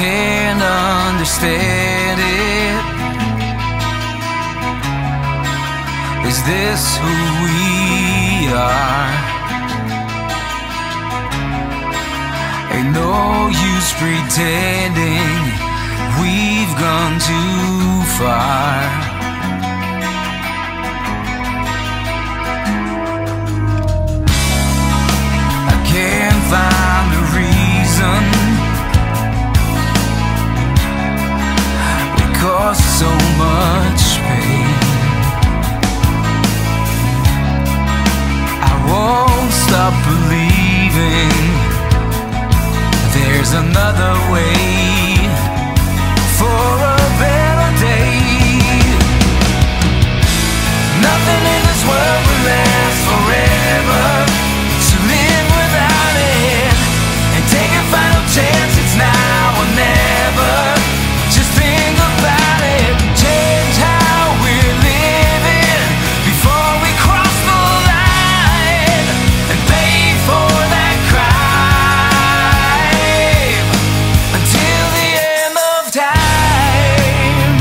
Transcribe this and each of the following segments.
can't understand it. Is this who we are? Ain't no use pretending we've gone too far. I can't find a reason we cause so much pain. I won't stop believing there's another way for a better day. Nothing in this world will last forever, so live without it and take a final chance. It's now or never. Just think about it. Change how we're living before we cross the line and pay for that crime until the end of time.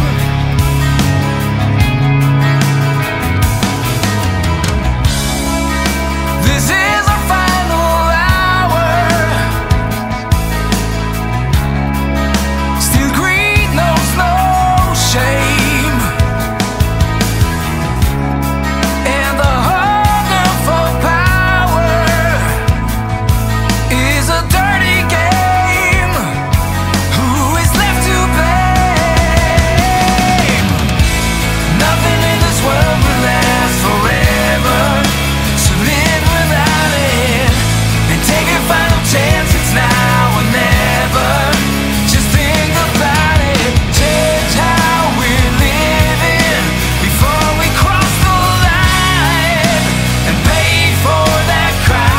This is our final hour. Still greed knows no shame, and the hunger for power is a dirty game. Who is left to blame? Nothing in this world will last forever, so live without it and take a final chance. It's now or never. Just think about it. Change how we're living before we cross the line and pay for that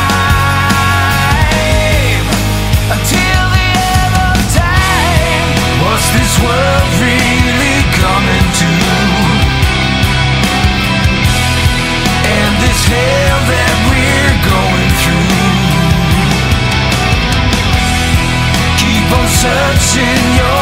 crime until the end of time. What's this world really coming to? And this hell that we're going through. Keep on searching your